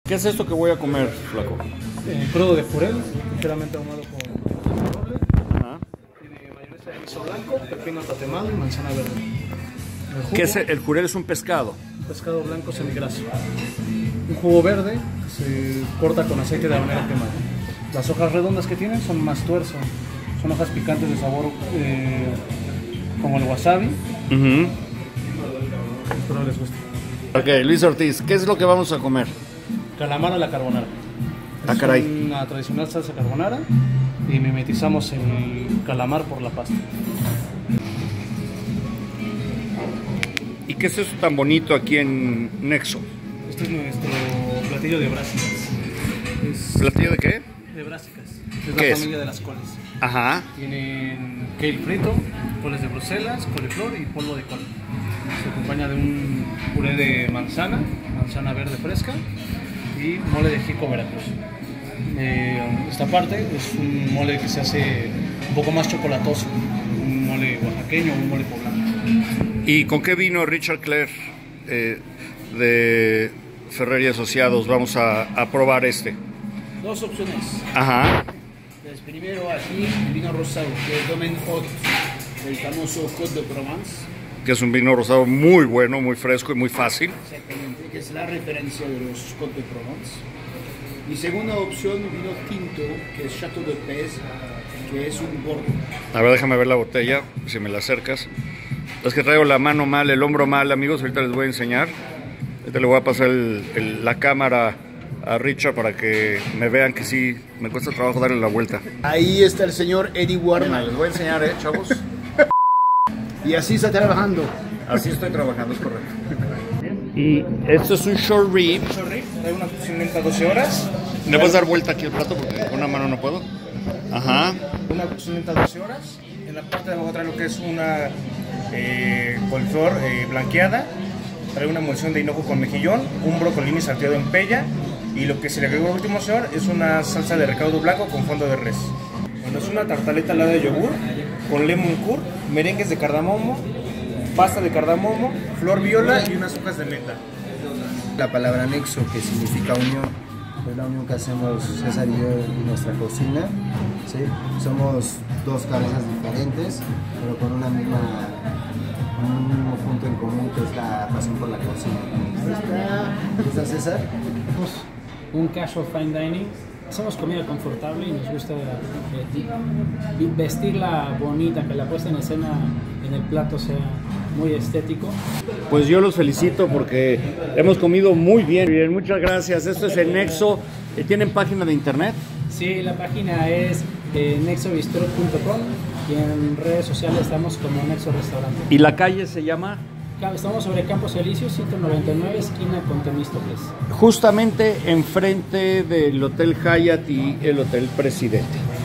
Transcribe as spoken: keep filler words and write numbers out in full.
¿Qué es esto que voy a comer, flaco? Eh, crudo de jurel, ligeramente ahumado con roble. Ajá. Tiene mayonesa de miso blanco, pepino tatemado y manzana verde. El jugo, ¿Qué es el, el jurel? Es un pescado. un pescado blanco semigraso. Un jugo verde que se corta con aceite de habanero quemado. Las hojas redondas que tienen son más tuerzo. Son hojas picantes de sabor eh, como el wasabi. Uh-huh. Espero les guste. Ok, Luis Ortiz, ¿qué es lo que vamos a comer? Calamar a la carbonara. Ah, Es caray. una tradicional salsa carbonara y mimetizamos el calamar por la pasta. ¿Y qué es esto tan bonito aquí en Nexo? Este es nuestro platillo de brásicas. Es ¿Platillo de qué? de brásicas. Es ¿Qué la es? familia de las coles. Ajá. Tienen kale frito, coles de Bruselas, coliflor y polvo de col. Se acompaña de un puré de manzana, manzana verde fresca y mole de jico Veracruz. Eh, esta parte es un mole que se hace un poco más chocolatoso, un mole oaxaqueño o un mole poblano. ¿Y con qué vino Richard Clare eh, de Ferrer y Asociados vamos a, a probar este? Dos opciones. Ajá. Pues primero aquí el vino rosado, que es Domaine Haut, el famoso Côte de Provence. Que es un vino rosado muy bueno, muy fresco y muy fácil. Exactamente, que es la referencia de los Côte de Provence. Y segunda opción, vino tinto, que es Chateau de Pez, que es un Bordeaux. A ver, déjame ver la botella, si me la acercas. Es que traigo la mano mal, el hombro mal, amigos, ahorita les voy a enseñar. Ahorita le voy a pasar el, el, la cámara a Richard para que me vean que sí, me cuesta trabajo darle la vuelta. Ahí está el señor Eddie Warman. Les voy a enseñar, eh, chavos. Y así está trabajando. Así estoy trabajando, es correcto. Y esto es un short rib. Trae una cocción doce horas. ¿Le vas a dar vuelta aquí el plato? Porque con una mano no puedo. Ajá. Una cocción doce horas. En la parte de abajo trae lo que es una eh, coliflor eh, blanqueada. Trae una emulsión de hinojo con mejillón, un brócoli salteado en pella. Y lo que se le agregó al último sabor es una salsa de recaudo blanco con fondo de res. Bueno, es una tartaleta helada de yogur con lemon curd, merengues de cardamomo, pasta de cardamomo, flor viola y unas hojas de menta. La palabra nexo, que significa unión, es la unión que hacemos César y yo en nuestra cocina. ¿Sí? Somos dos cabezas diferentes, pero con una misma, un mismo punto en común, que es la pasión por la cocina. ¿Está César? Un casual fine dining. Hacemos comida confortable y nos gusta eh, vestirla bonita, que la puesta en escena en el plato sea muy estético. Pues yo los felicito porque hemos comido muy bien. Bien, muchas gracias. Esto es el Nexo. ¿Tienen página de internet? Sí, la página es eh, nexo bistro punto com y en redes sociales estamos como Nexo Restaurante. ¿Y la calle se llama? Estamos sobre Campos Elíseos, ciento noventa y nueve, esquina con Temístocles. Justamente enfrente del Hotel Hyatt y el Hotel Presidente.